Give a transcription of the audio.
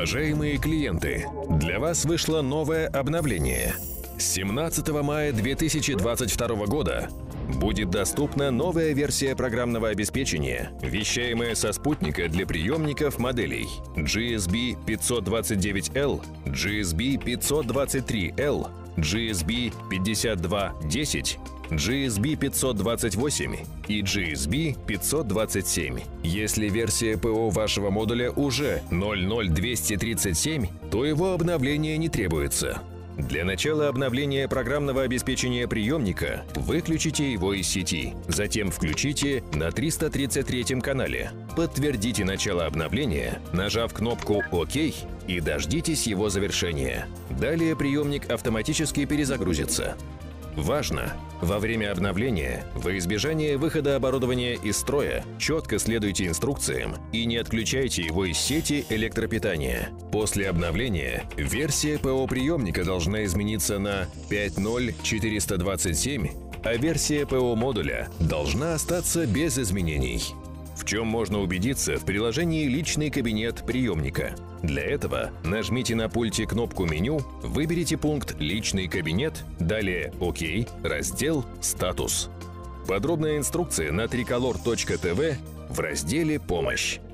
Уважаемые клиенты, для вас вышло новое обновление. С 17 мая 2022 года будет доступна новая версия программного обеспечения, вещаемая со спутника для приемников моделей GSB 529L, GSB 523L, GSB 5210, GSB 528 и GSB 527. Если версия ПО вашего модуля уже 00237, то его обновление не требуется. Для начала обновления программного обеспечения приемника выключите его из сети, затем включите на 333 канале. Подтвердите начало обновления, нажав кнопку «Ок» и дождитесь его завершения. Далее приемник автоматически перезагрузится. Важно! Во время обновления, во избежание выхода оборудования из строя, четко следуйте инструкциям и не отключайте его из сети электропитания. После обновления версия ПО приемника должна измениться на 5.0.427, а версия ПО модуля должна остаться без изменений. В чем можно убедиться в приложении «Личный кабинет приемника». Для этого нажмите на пульте кнопку меню, выберите пункт «Личный кабинет», далее «Ок», раздел «Статус». Подробная инструкция на tricolor.tv в разделе «Помощь».